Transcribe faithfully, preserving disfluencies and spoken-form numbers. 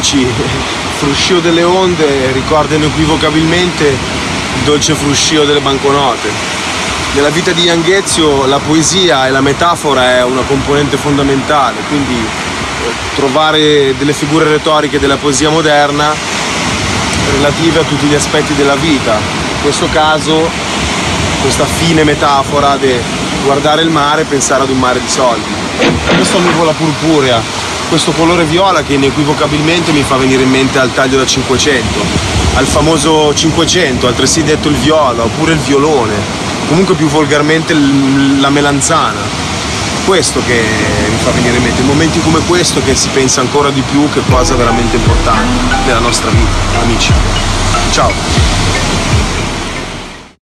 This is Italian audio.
amici, fruscio delle onde ricorda inequivocabilmente il dolce fruscio delle banconote. Nella vita di Jan Guezio la poesia e la metafora è una componente fondamentale, quindi eh, trovare delle figure retoriche della poesia moderna relative a tutti gli aspetti della vita. In questo caso questa fine metafora di guardare il mare e pensare ad un mare di soldi. Questa nuvola purpurea, questo colore viola che inequivocabilmente mi fa venire in mente al taglio da cinquecento, al famoso cinquecento, altresì detto il viola, oppure il violone, comunque più volgarmente la melanzana. Questo che mi fa venire in mente, in momenti come questo che si pensa ancora di più che cosa veramente importante nella nostra vita, amici. Ciao!